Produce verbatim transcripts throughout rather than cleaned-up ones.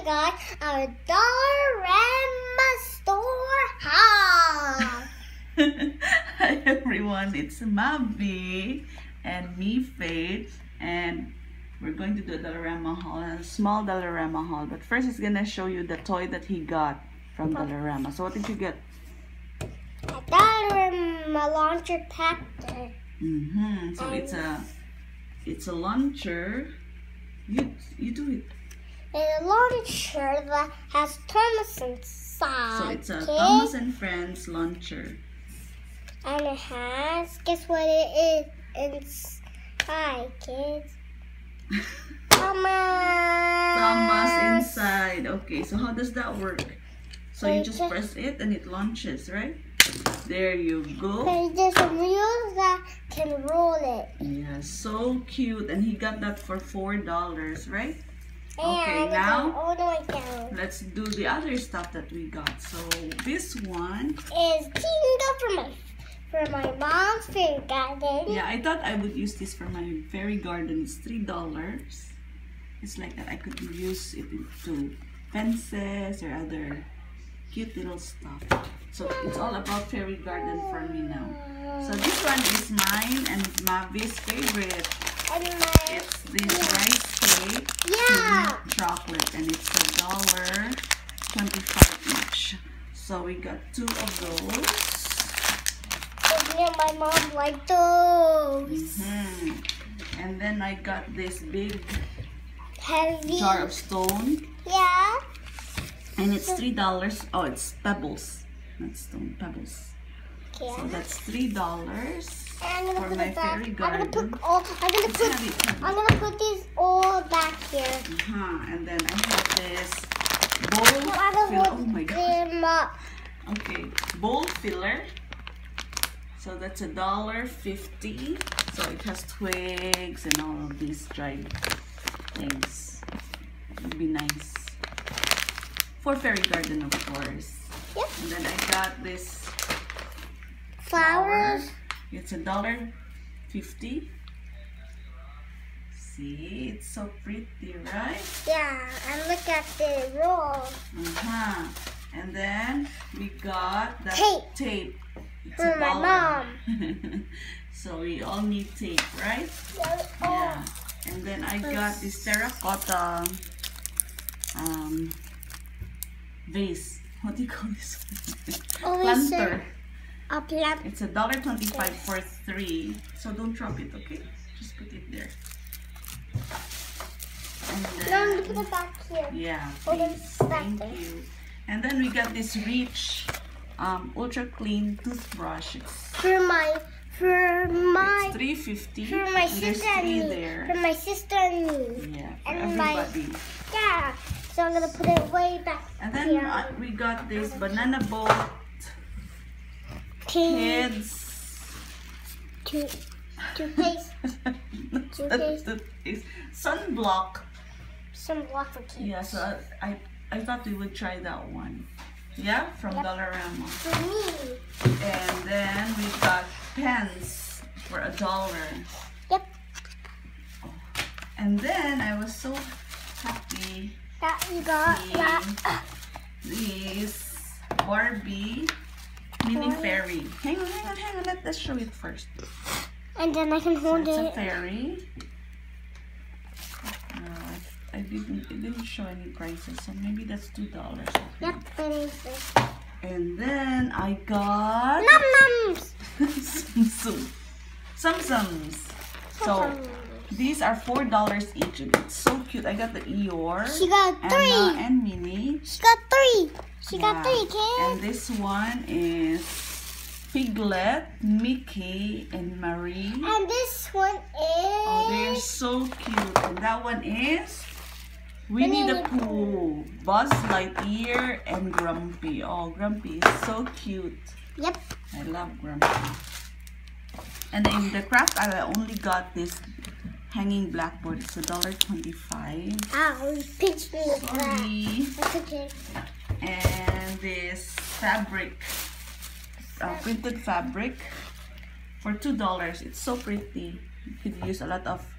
got our Dollarama store haul. Hi everyone, it's Mavi and me, Faith, and we're going to do a Dollarama haul, a small Dollarama haul. But first, he's gonna show you the toy that he got from Dollarama. So what did you get? A Dollarama launcher pack. Mm-hmm. So it's a it's a launcher. You you do it. And a launcher that has Thomas inside. So it's a kids. Thomas and Friends launcher. And it has, guess what it is inside, kids? Thomas. Thomas inside. Okay, so how does that work? So you just Okay. press it and it launches, right? There you go. And there's some wheels that can roll it. Yeah, so cute. And he got that for four dollars, right? And Okay, it now goes all the way down. let's do the other stuff that we got. So this one Is Tinga for my for my mom's favorite garden. yeah, I thought I would use this for my fairy garden. It's three dollars. It's like that I could use it into fences or other cute little stuff. So it's all about fairy garden for me now. So this one is mine and Mavi's favorite. And my It's this rice cake yeah. with chocolate, and it's a dollar twenty-five each. So we got two of those. And me and my mom like those. Mm-hmm. And then I got this big Heavy. jar of stone, Yeah. and it's three dollars. Oh, it's pebbles, not stone, pebbles. Yeah. So that's three dollars And I'm gonna for put my it back. fairy I'm gonna garden. put all. I'm gonna It's put. heavy, heavy. I'm gonna put these all back here. Uh-huh. And then I have this bowl No, I don't fill- want Oh my god. them up. Okay, bowl filler. So that's a dollar fifty. So it has twigs and all of these dried things. It'd be nice for fairy garden, of course. Yep. And then I got this Flowers. It's a dollar fifty. See, it's so pretty, right? Yeah. And look at the roll. Uh-huh. And then we got the Tape. tape. It's For a my dollar. mom. So we all need tape, right? Yeah. Yeah. And then I got this terracotta um vase. What do you call this? Oh, it's a- Planter. A plant. It's a dollar twenty-five for three. So don't drop it, okay? Just put it there. And No, I'm then, gonna put it back here. yeah, Oh, then please. back Thank there. you. And then we got this Reach um, Ultra Clean toothbrush. It's, For my. For my. it's three fifty. For my There's sister and three me. there. For my sister and me. Yeah, for and my- everybody. Yeah. So I'm gonna put it way back And then here. uh, we got this banana boat kids. Two, toothpaste, Toothpaste. Toothpaste. Sunblock. some block for kids. Yeah, so I, I thought we would try that one. Yeah, from Yep. Dollarama. For me. And then we got pens for a dollar. Yep. And then I was so happy. That you got See that. this Barbie mini Barbie. fairy. Hang on, hang on, hang on. Let us show it first. And then I can So hold it's a it. fairy. No, I, I didn't. It didn't show any prices, so maybe that's two dollars. Yep, it is. this. And then I got Num nums. Sum Sums. So these are four dollars each. It's so cute. I got the Eeyore, She got three. Anna, and Minnie. She got three. She got Yeah. three, kids. And this one is Piglet, Mickey, and Marie. And this one is. Oh, they're so cute. And that one is Winnie the Pooh, Buzz Lightyear, and Grumpy. Oh, Grumpy is so cute. Yep. I love Grumpy. And in the craft, I only got this hanging blackboard. It's a dollar twenty-five. Ah, we pitched me with that. Sorry. That's okay. And this fabric, uh, printed fabric for two dollars. It's so pretty. You could use a lot of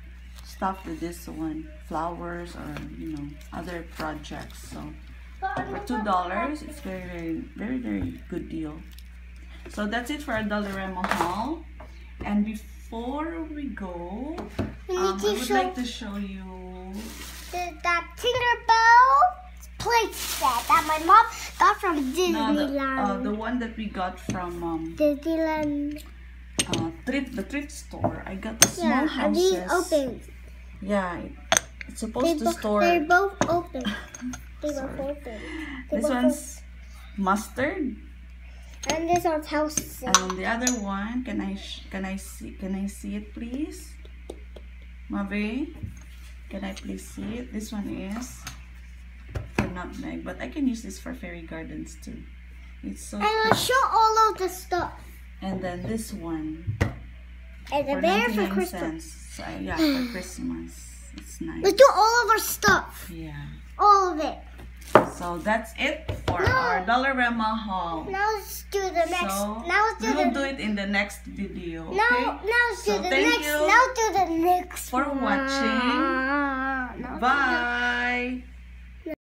stuff with this one, flowers or you know other projects. So for two dollars, it's very very very very good deal. So that's it for our Dollarama haul. And before we go, we um, need to I would show like to show you the, that Tinkerbell plate set that my mom got from no, Disneyland. the, uh, the one that we got from um, Disneyland. uh, thrift the thrift store. I got the small Yeah, are these houses. open? Yeah, it, it's supposed They to bo- store. They're both open. They both Sorry. open. They This both one's mustard, open. And this one's house. and on the other one, can I sh can I see can I see it please, Mabe? Can I please see it? This one is for nutmeg, but I can use this for fairy gardens too. It's so. And I'll show all of the stuff. And then this one And the for bear for ninety-nine Christmas. cents. So, yeah, for Christmas. It's nice. Let's do all of our stuff. Yeah. All of it. So that's it for No. our Dollarama haul. Now let's do the next. So now let's do we will the. do it in the next video. Okay? Now, now let's do So the thank next. you Now do the next for one. watching. Now do the- Bye.